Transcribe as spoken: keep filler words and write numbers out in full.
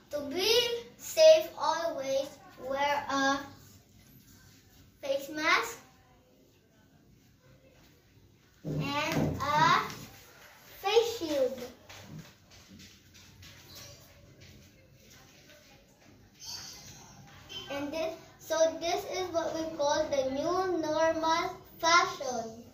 To be safe, always wear a face mask and a face shield. And this, so this is what we call the new normal fashion.